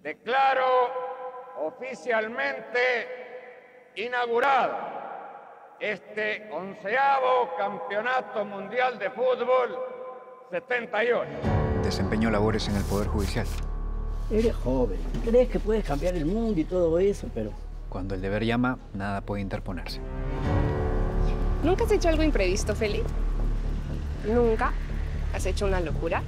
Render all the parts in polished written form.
Declaro oficialmente inaugurado este 11º Campeonato Mundial de Fútbol 78. Desempeñó labores en el Poder Judicial. Eres joven, crees que puedes cambiar el mundo y todo eso, pero... Cuando el deber llama, nada puede interponerse. ¿Nunca has hecho algo imprevisto, Feli? ¿Nunca has hecho una locura?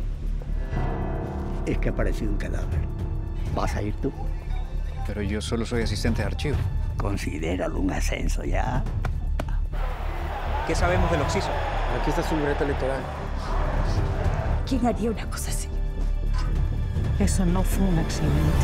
Es que ha aparecido un cadáver. ¿Vas a ir tú? Pero yo solo soy asistente de archivo. Considéralo un ascenso ya. ¿Qué sabemos del Oxiso? Aquí está su libreta electoral. ¿Quién haría una cosa así? Eso no fue un accidente.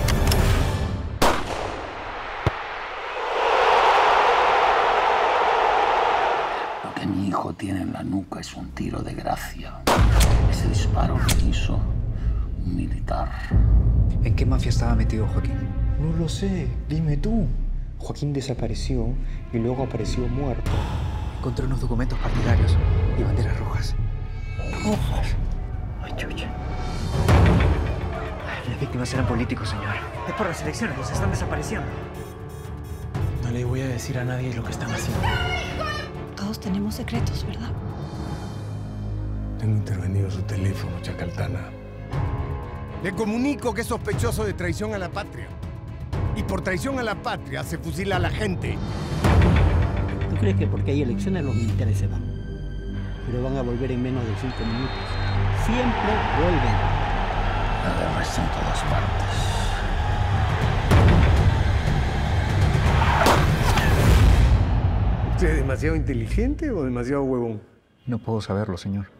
Lo que mi hijo tiene en la nuca es un tiro de gracia. Ese disparo lo hizo un militar. ¿En qué mafia estaba metido Joaquín? No lo sé, dime tú. Joaquín desapareció y luego apareció muerto. Encontré unos documentos partidarios y banderas rojas. ¿Rojas? Ay, chucha. Las víctimas eran políticos, señor. Es por las elecciones, los están desapareciendo. No le voy a decir a nadie lo que están haciendo. Todos tenemos secretos, ¿verdad? Tengo intervenido su teléfono, Chacaltana. Le comunico que es sospechoso de traición a la patria. Y por traición a la patria se fusila a la gente. ¿Tú crees que porque hay elecciones los militares se van? Pero van a volver en menos de 5 minutos. Siempre vuelven. La guerra está en todas partes. ¿Usted es demasiado inteligente o demasiado huevón? No puedo saberlo, señor.